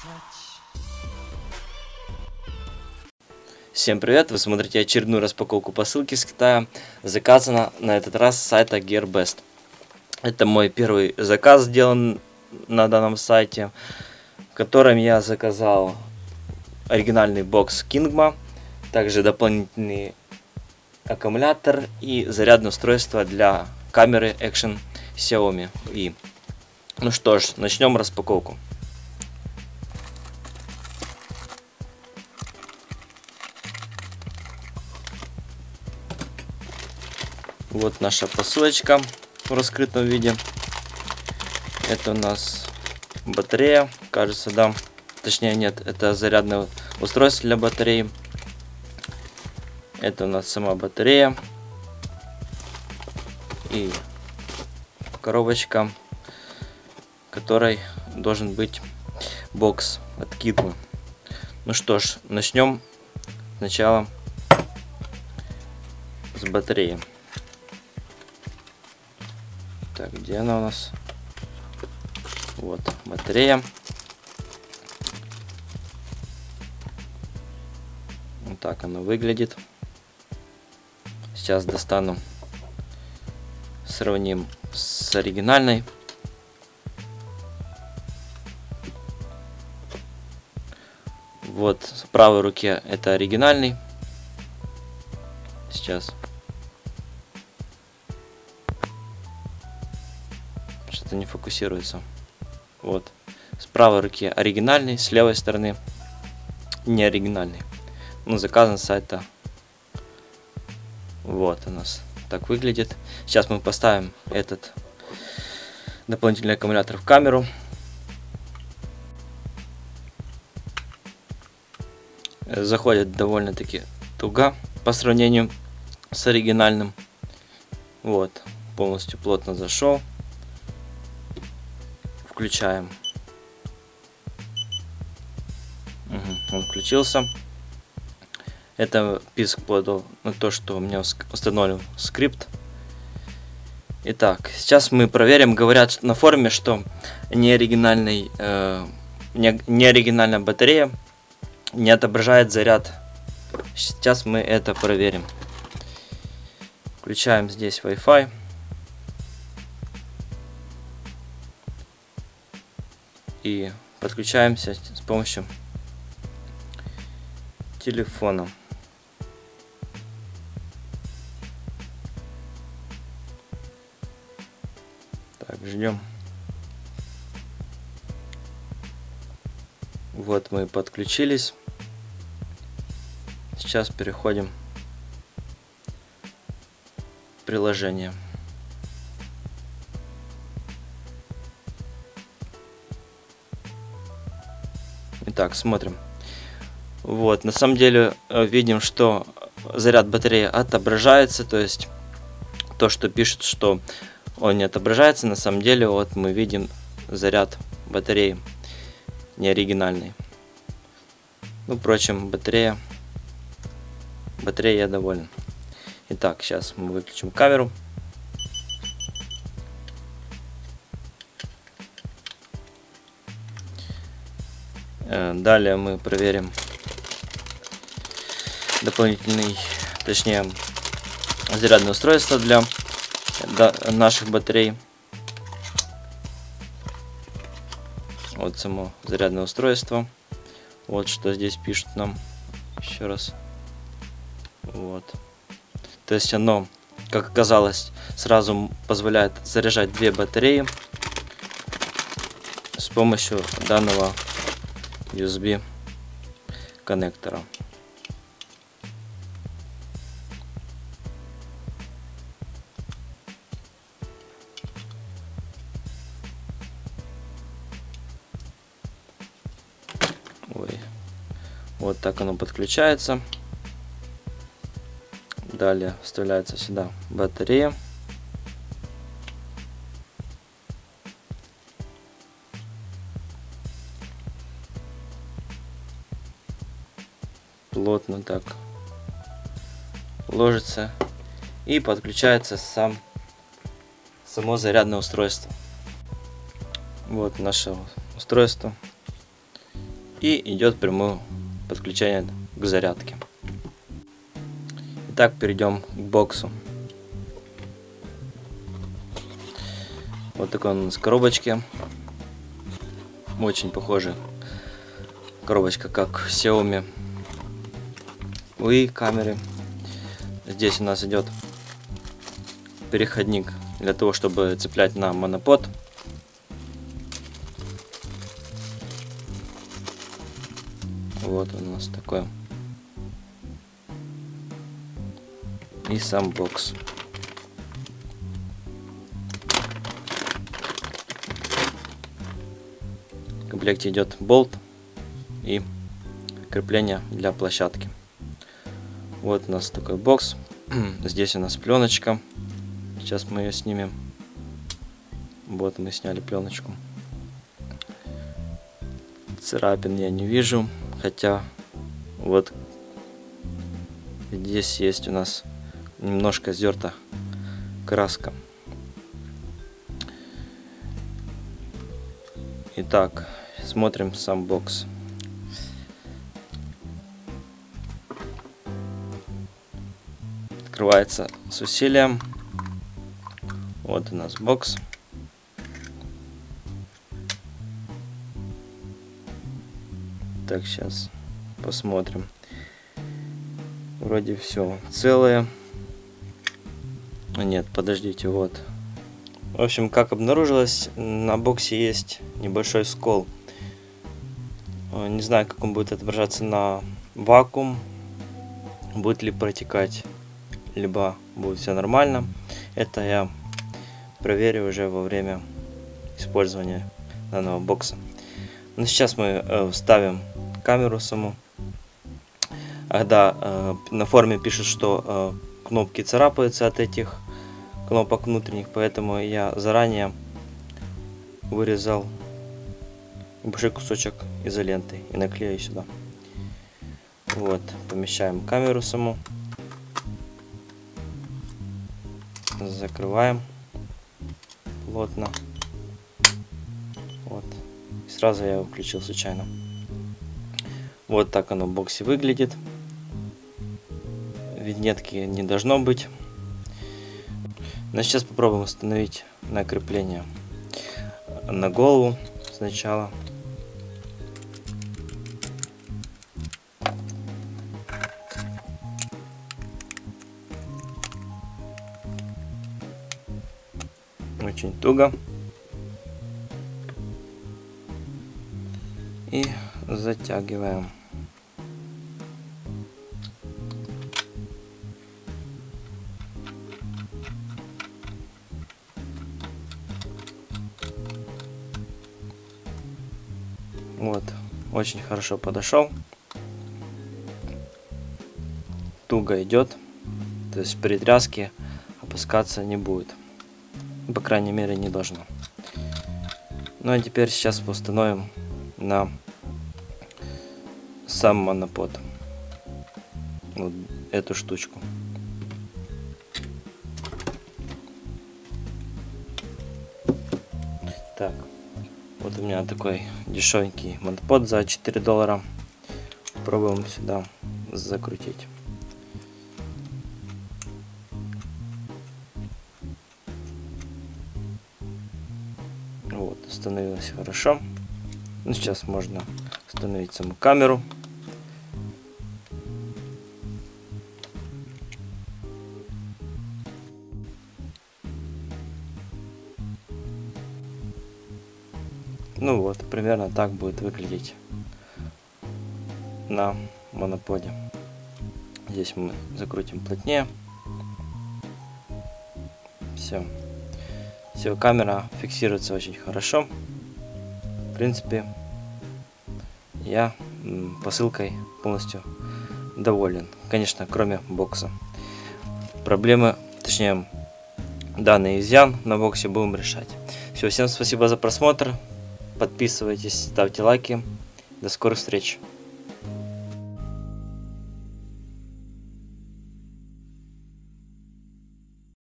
Всем привет! Вы смотрите очередную распаковку посылки с Китая. Заказана на этот раз с сайта GearBest. Это мой первый заказ, сделан на данном сайте, в котором я заказал оригинальный бокс Kingma, также дополнительный аккумулятор и зарядное устройство для камеры Action Xiaomi И. Ну что ж, начнем распаковку. Вот наша посылочка в раскрытом виде. Это у нас батарея, кажется, да. Точнее, нет, это зарядное устройство для батареи. Это у нас сама батарея. И коробочка, в которой должен быть бокс от Kingma. Ну что ж, начнем сначала с батареи. Так, где она у нас? Вот батарея. Вот так она выглядит. Сейчас достану, сравним с оригинальной. Вот в правой руке это оригинальный. Сейчас. Что-то не фокусируется. Вот. С правой руки оригинальный, с левой стороны не оригинальный. Ну, заказан с сайта. Вот у нас так выглядит. Сейчас мы поставим этот дополнительный аккумулятор в камеру. Заходит довольно-таки туго по сравнению с оригинальным. Вот, полностью плотно зашел. Включаем. Он включился. Это писк подал на то, что у меня установлен скрипт. Итак, сейчас мы проверим. Говорят на форуме, что неоригинальная батарея не отображает заряд. Сейчас мы это проверим. Включаем здесь Wi-Fi. И подключаемся с помощью телефона. Так, ждем. Вот мы подключились. Сейчас переходим в приложение. Итак, смотрим. Вот, на самом деле видим, что заряд батареи отображается, то есть то, что пишут, что он не отображается, на самом деле вот мы видим заряд батареи не оригинальный. Ну, впрочем, батарея я доволен. Итак, сейчас мы выключим камеру. Далее мы проверим дополнительный, точнее, зарядное устройство для наших батарей. Вот само зарядное устройство. Вот что здесь пишут нам еще раз. Вот. То есть оно, как оказалось, сразу позволяет заряжать две батареи с помощью данного USB коннектора. Ой. Вот так оно подключается. Далее вставляется сюда батарея. Плотно так ложится и подключается само зарядное устройство. Вот наше устройство. и идет прямое подключение к зарядке. Итак, перейдем к боксу. Вот такой он с коробочки. Очень похожая коробочка, как в Xiaomi UI камеры. Здесь у нас идет переходник для того, чтобы цеплять на монопод. Вот он у нас такой. И сам бокс. В комплекте идет болт и крепление для площадки. Вот у нас такой бокс. Здесь у нас пленочка. Сейчас мы ее снимем. Вот мы сняли пленочку. Царапин я не вижу, хотя вот здесь есть у нас немножко стерта краска. Итак, смотрим сам бокс. Открывается с усилием. Вот у нас бокс. Так, сейчас посмотрим. Вроде все целое. Нет, подождите, вот. В общем, как обнаружилось, на боксе есть небольшой скол. Не знаю, как он будет отображаться на вакуум, будет ли протекать, либо будет все нормально. Это я проверю уже во время использования данного бокса. Но сейчас мы вставим камеру саму. Да, на форуме пишут, что кнопки царапаются от этих кнопок внутренних, поэтому я заранее вырезал большой кусочек изоленты и наклею сюда. Вот, помещаем камеру саму, закрываем плотно. Вот, и сразу я его включил случайно. Вот так оно в боксе выглядит. Виньетки не должно быть. Но сейчас попробуем установить на крепление на голову сначала. Очень туго. И затягиваем. Вот, очень хорошо подошел. Туго идет, то есть при тряске опускаться не будет. По крайней мере, не должно. Ну а теперь сейчас установим на сам монопод вот эту штучку. Так, вот у меня такой дешевенький монопод за $4. Пробуем сюда закрутить. Вот, установилось хорошо. Ну, сейчас можно установить саму камеру. Ну вот, примерно так будет выглядеть на моноподе. Здесь мы закрутим плотнее. Все. Все, камера фиксируется очень хорошо. В принципе, я посылкой полностью доволен. Конечно, кроме бокса. Проблемы, точнее, данный изъян на боксе будем решать. Все, всем спасибо за просмотр. Подписывайтесь, ставьте лайки. До скорых встреч.